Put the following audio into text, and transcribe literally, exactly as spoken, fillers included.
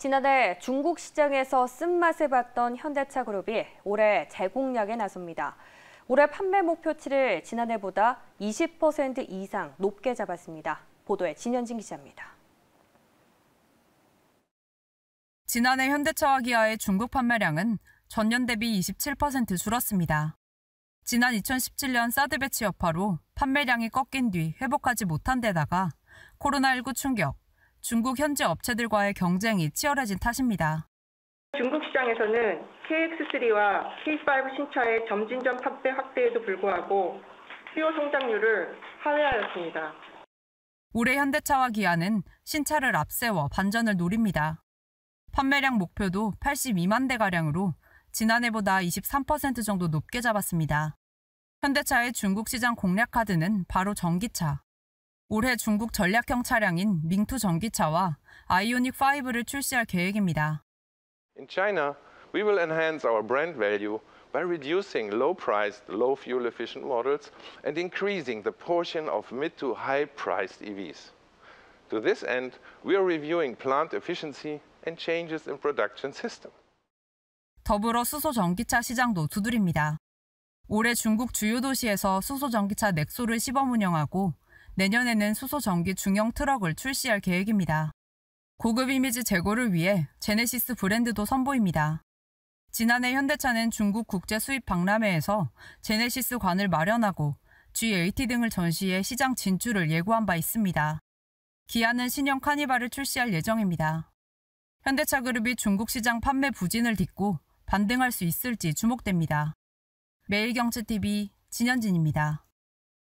지난해 중국 시장에서 쓴맛을 봤던 현대차그룹이 올해 재공략에 나섭니다. 올해 판매 목표치를 지난해보다 이십 퍼센트 이상 높게 잡았습니다. 보도에 진현진 기자입니다. 지난해 현대차와 기아의 중국 판매량은 전년 대비 이십칠 퍼센트 줄었습니다. 지난 이천십칠 년 사드 배치 여파로 판매량이 꺾인 뒤 회복하지 못한 데다가 코로나십구 충격, 중국 현지 업체들과의 경쟁이 치열해진 탓입니다. 중국 시장에서는 케이엑스 쓰리와 케이 파이브 신차의 점진전 판매 확대에도 불구하고 수요 성장률을 하회하였습니다. 올해 현대차와 기아는 신차를 앞세워 반전을 노립니다. 판매량 목표도 팔십이만 대가량으로 지난해보다 이십삼 퍼센트 정도 높게 잡았습니다. 현대차의 중국 시장 공략 카드는 바로 전기차. 올해 중국 전략형 차량인 밍투 전기차와 아이오닉 파이브를 출시할 계획입니다. In China, we will enhance our brand value by reducing low-priced, low-fuel-efficient models and increasing the portion of mid to high-priced E Vs. To this end, we are reviewing plant efficiency and changes in production system. 더불어 수소 전기차 시장도 두드립니다. 올해 중국 주요 도시에서 수소 전기차 넥소를 시범 운영하고 내년에는 수소 전기 중형 트럭을 출시할 계획입니다. 고급 이미지 제고를 위해 제네시스 브랜드도 선보입니다. 지난해 현대차는 중국 국제 수입 박람회에서 제네시스 관을 마련하고 지 에이티 등을 전시해 시장 진출을 예고한 바 있습니다. 기아는 신형 카니발을 출시할 예정입니다. 현대차 그룹이 중국 시장 판매 부진을 딛고 반등할 수 있을지 주목됩니다. 매일경제티비 진현진입니다.